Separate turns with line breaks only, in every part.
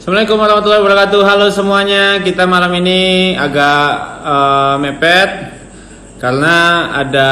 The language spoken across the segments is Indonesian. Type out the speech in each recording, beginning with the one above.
Assalamualaikum warahmatullahi wabarakatuh. Halo semuanya. Kita malam ini agak mepet karena ada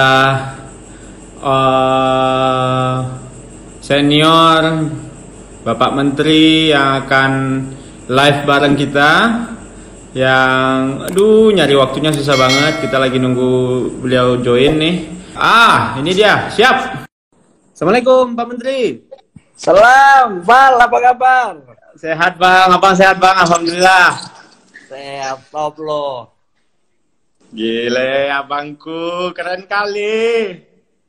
eh, senior Bapak Menteri yang akan live bareng kita. Yang nyari waktunya susah banget. Kita lagi nunggu beliau join nih. Ini dia. Siap. Assalamualaikum Pak Menteri.
Salam, Val, apa kabar?
Sehat Bang, abang sehat Bang, alhamdulillah.
Sehat, top lo.
Gile abangku, keren kali.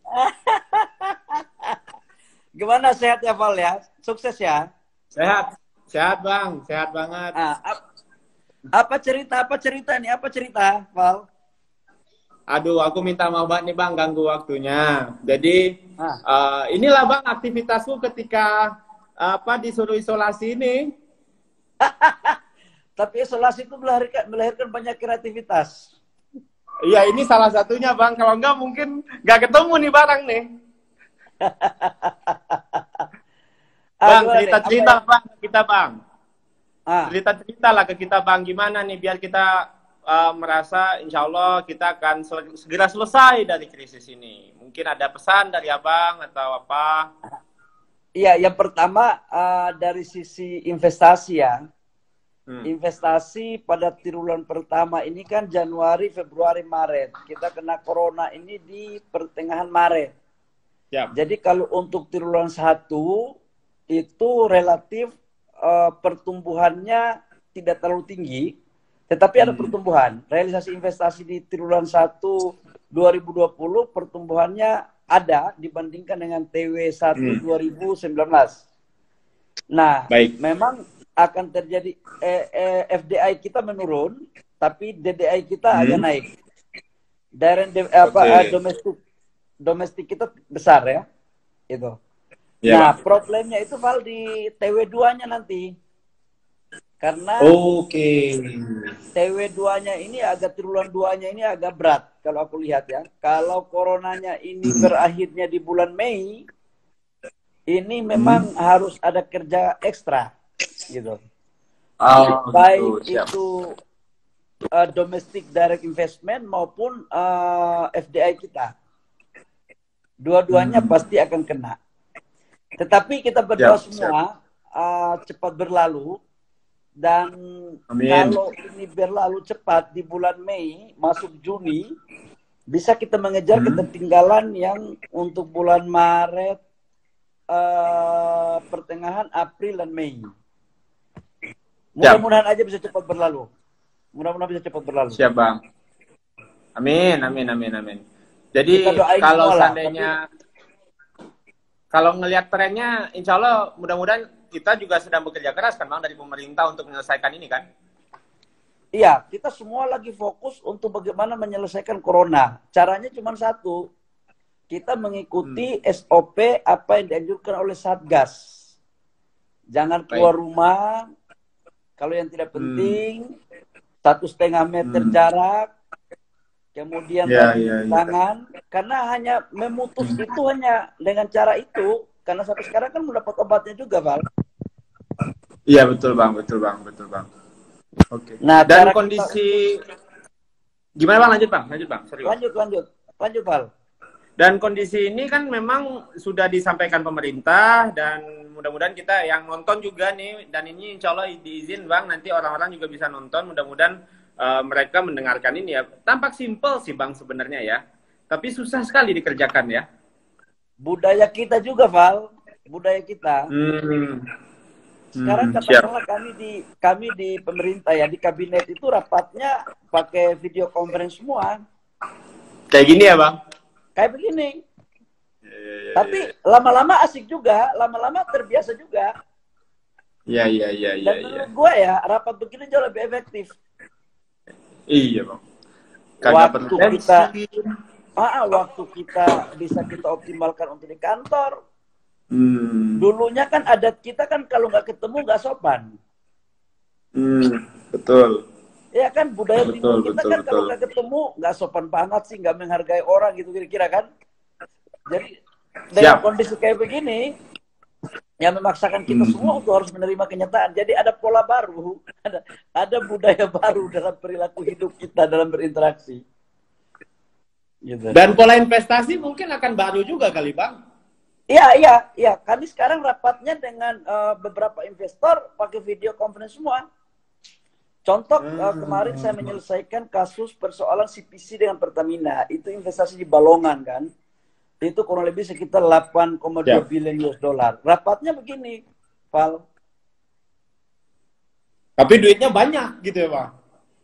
Gimana sehat ya Val ya? Sukses ya?
Sehat, sehat Bang, sehat banget.
Apa cerita nih? Apa cerita, Val?
Aduh, aku minta maaf banget nih Bang, ganggu waktunya. Jadi, inilah Bang aktivitasku ketika disuruh isolasi ini.
Tapi isolasi itu melahirkan banyak kreativitas.
Iya, ini salah satunya Bang. Kalau enggak mungkin nggak ketemu nih barang nih. Bang, cerita-cerita Bang ke kita Bang. Cerita-cerita lah ke kita Bang. Gimana nih biar kita merasa insya Allah kita akan segera selesai dari krisis ini. Mungkin ada pesan dari Abang atau apa?
Iya, yang pertama dari sisi investasi ya. Investasi pada triwulan pertama ini kan Januari, Februari, Maret. Kita kena corona ini di pertengahan Maret. Yep. Jadi kalau untuk triwulan 1 itu relatif pertumbuhannya tidak terlalu tinggi. Tetapi ada pertumbuhan. Realisasi investasi di triwulan 1 2020 pertumbuhannya ada dibandingkan dengan TW1 2019. Nah, memang akan terjadi FDI kita menurun, tapi DDI kita agak naik. Domestik kita besar ya. Itu. Nah, problemnya itu Val di TW2-nya nanti. Karena TW2-nya ini triwulan 2-nya ini agak berat kalau aku lihat ya. Kalau coronanya ini berakhirnya di bulan Mei, ini memang harus ada kerja ekstra gitu. Baik itu domestic direct investment maupun FDI kita. Dua-duanya pasti akan kena. Tetapi kita berdoa semua cepat berlalu. Dan kalau ini berlalu cepat di bulan Mei, masuk Juni, bisa kita mengejar ketertinggalan yang untuk bulan Maret, pertengahan April dan Mei. Mudah-mudahan aja bisa cepat berlalu. Mudah-mudahan bisa cepat berlalu.
Siap Bang. Amin. Jadi kalau seandainya, kalau ngelihat trennya, insya Allah mudah-mudahan kita juga sedang bekerja keras kan Bang dari pemerintah untuk menyelesaikan ini kan?
Iya, kita semua lagi fokus untuk bagaimana menyelesaikan corona. Caranya cuma satu. Kita mengikuti SOP apa yang dianjurkan oleh Satgas. Jangan keluar rumah. Kalau yang tidak penting, 1,5 meter jarak. Kemudian tangan. Karena hanya memutus itu hanya dengan cara itu. Karena sampai sekarang kan mendapat obatnya juga, Val.
Iya, betul Bang. Oke.
Nah,
dan kondisi gimana Bang? Lanjut Bang. Serius.
Lanjut, Val.
Dan kondisi ini kan memang sudah disampaikan pemerintah dan mudah-mudahan kita yang nonton juga nih, dan ini insya Allah diizin Bang, nanti orang-orang juga bisa nonton, mudah-mudahan mereka mendengarkan ini ya. Tampak simpel sih Bang sebenarnya ya, tapi susah sekali dikerjakan ya.
Budaya kita juga, Val. Budaya kita. Sekarang katakanlah kami di pemerintah ya, di kabinet itu rapatnya pakai video conference semua.
Kayak gini ya, Bang?
Kayak begini. Tapi lama-lama asik juga, lama-lama terbiasa juga.
Iya.
Dan menurut gue ya, rapat begini jauh lebih efektif.
Iya, Bang.
Waktu kita bisa kita optimalkan untuk di kantor. Dulunya kan adat kita kan kalau nggak ketemu nggak sopan.
Betul.
Ya kan budaya timur kita kan kalau nggak ketemu nggak sopan banget sih, nggak menghargai orang gitu kira-kira kan. Jadi dengan kondisi kayak begini, yang memaksakan kita semua untuk harus menerima kenyataan. Jadi ada pola baru, ada budaya baru dalam perilaku hidup kita dalam berinteraksi. Gitu.
Dan pola investasi mungkin akan baru juga kali Bang.
Iya. Kami sekarang rapatnya dengan beberapa investor pakai video conference semua. Contoh kemarin saya menyelesaikan kasus persoalan CPC dengan Pertamina. Itu investasi di Balongan kan. Itu kurang lebih sekitar 8,2 billion US dollar. Rapatnya begini, Val.
Tapi duitnya banyak gitu ya, Bang?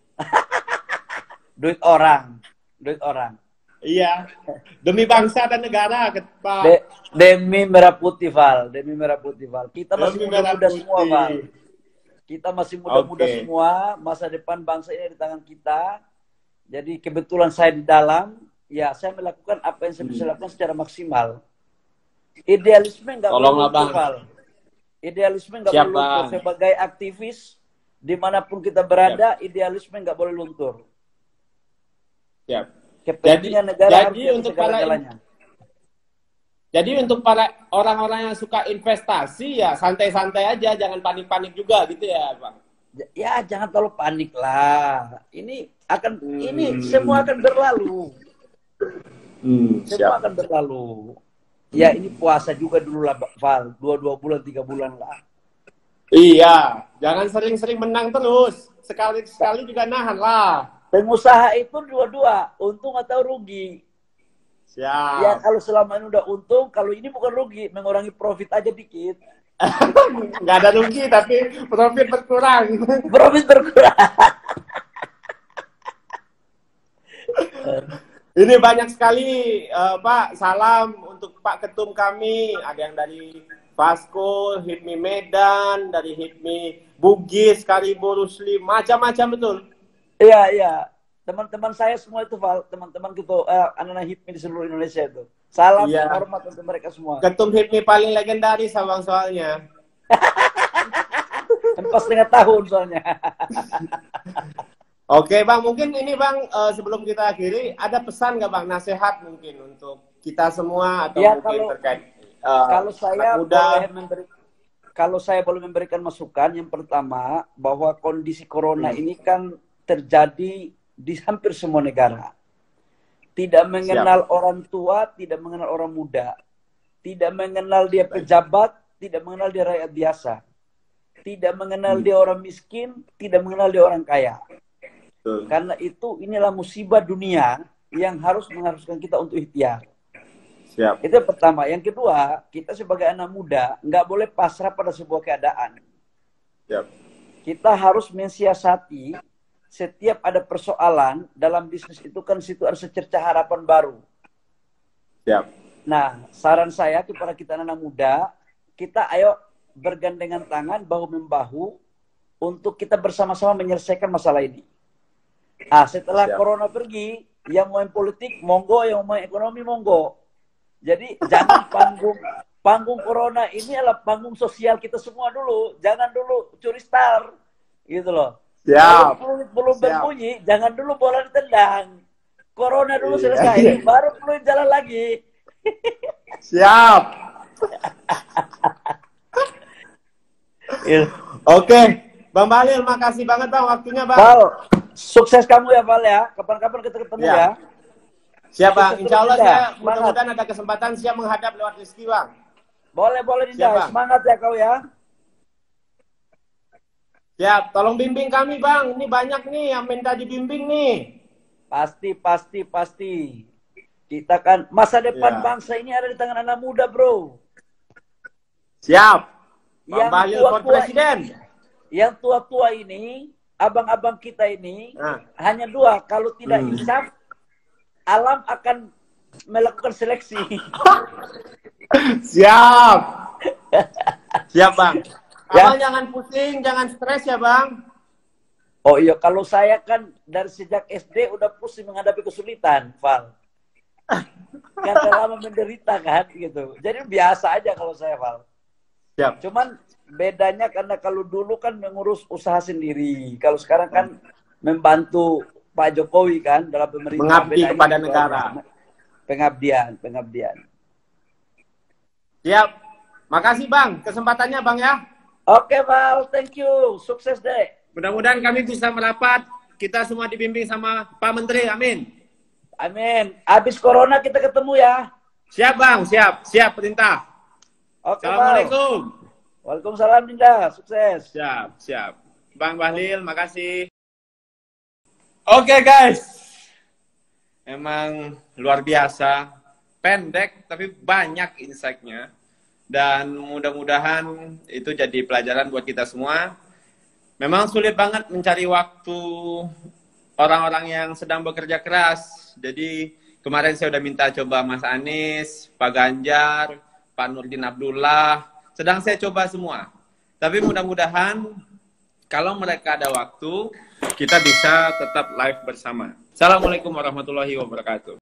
Duit orang.
Iya. Demi bangsa dan negara, Pak.
Demi merah putih, Val. Kita masih muda-muda semua, Val. Kita masih muda-muda semua. Masa depan bangsa ini di tangan kita. Jadi kebetulan saya di dalam. Ya, saya melakukan apa yang saya bisa lakukan secara maksimal. Idealisme nggak boleh luntur, Val. Idealisme nggak boleh luntur. Sebagai aktivis, dimanapun kita berada, idealisme nggak boleh luntur.
Siap.
Kepentingan negara harus
untuk segala-galanya. Jadi untuk para orang-orang yang suka investasi, ya santai-santai aja, jangan panik-panik juga gitu ya, Bang.
Ya, jangan terlalu panik lah. Ini semua akan berlalu. Semua akan berlalu. Ya, ini puasa juga dulu lah, Val. 2 bulan, 3 bulan lah.
Iya, jangan sering-sering menang terus. Sekali-sekali juga nahan lah.
Pengusaha itu dua-dua, untung atau rugi.
Siap.
Ya, kalau selama ini udah untung, kalau ini bukan rugi, mengurangi profit aja dikit.
Nggak ada rugi, tapi profit berkurang.
Profit berkurang.
Ini banyak sekali, Pak. Salam untuk Pak Ketum kami. Ada yang dari Vasco, HIPMI Medan, dari HIPMI Bugis, Karibo, Rusli, macam-macam betul.
Iya. Teman-teman saya semua itu, Val. Teman-teman gitu, anak-anak HIPMI di seluruh Indonesia itu. Salam dan hormat untuk mereka semua.
Ketum HIPMI paling legendaris, Abang, soalnya.
4,5 tahun soalnya.
Oke, Bang. Mungkin ini, Bang, sebelum kita akhiri, ada pesan nggak, Bang? Nasihat mungkin untuk kita semua atau
ya,
mungkin terkait
kalau saya boleh memberikan masukan, yang pertama, bahwa kondisi corona ini kan terjadi di hampir semua negara. Tidak mengenal orang tua, tidak mengenal orang muda. Tidak mengenal dia pejabat, tidak mengenal dia rakyat biasa. Tidak mengenal dia orang miskin, tidak mengenal dia orang kaya. Karena itu, inilah musibah dunia yang mengharuskan kita untuk ikhtiar.
Siap.
Itu yang pertama. Yang kedua, kita sebagai anak muda nggak boleh pasrah pada sebuah keadaan.
Siap.
Kita harus mensiasati setiap ada persoalan dalam bisnis itu kan situ harus secerca harapan baru.
Siap.
Nah, saran saya kepada kita anak muda, kita ayo bergandengan tangan bahu-membahu untuk kita bersama-sama menyelesaikan masalah ini. Setelah corona pergi, yang mau politik monggo, yang mau ekonomi monggo. Jadi jangan panggung corona ini adalah panggung sosial kita semua dulu. Jangan dulu curi star, gitu loh.
Siap.
Belum berbunyi, jangan dulu bola ditendang. Corona dulu selesai, baru peluit jalan lagi.
Siap. Oke, Bang Bahlil, makasih banget Bang waktunya Bang.
Val, sukses kamu ya Val ya. Kapan-kapan kita ketemu ya.
Siap Bang, insya Allah saya mudah-mudahan ada kesempatan siap menghadap lewat Rizky Bang.
Boleh Dinda, semangat ya kau ya.
Siap, tolong bimbing kami Bang, ini banyak nih yang minta dibimbing nih.
Pasti. Kita kan masa depan bangsa ini ada di tangan anak muda bro.
Siap, Bang Bahlil for Presiden.
Yang tua-tua ini, abang-abang kita ini, hanya 2, kalau tidak insaf, alam akan melakukan seleksi.
Siap. Siap Bang. Abang jangan pusing, jangan stres ya Bang.
Oh iya, kalau saya kan dari sejak SD udah pusing menghadapi kesulitan, Val. Karena lama menderita kan, gitu. Jadi biasa aja kalau saya, Val.
Siap.
Cuman bedanya karena kalau dulu kan mengurus usaha sendiri. Kalau sekarang kan membantu Pak Jokowi kan dalam pemerintah.
Mengabdi kepada negara.
Pengabdian.
Siap. Makasih Bang, kesempatannya Bang ya.
Oke, Val, thank you. Sukses deh.
Mudah-mudahan kami bisa merapat. Kita semua dibimbing sama Pak Menteri. Amin.
Amin. Habis corona kita ketemu ya.
Siap Bang, siap. Siap perintah.
Oke, Val.
Assalamualaikum.
Waalaikumsalam, Dinda. Sukses.
Siap, siap. Bang Bahlil, makasih. Oke guys. Emang luar biasa. Pendek tapi banyak insight-nya. Dan mudah-mudahan itu jadi pelajaran buat kita semua. Memang sulit banget mencari waktu orang-orang yang sedang bekerja keras. Jadi kemarin saya udah minta coba Mas Anies, Pak Ganjar, Pak Nurdin Abdullah. Sedang saya coba semua. Tapi mudah-mudahan kalau mereka ada waktu, kita bisa tetap live bersama. Assalamualaikum warahmatullahi wabarakatuh.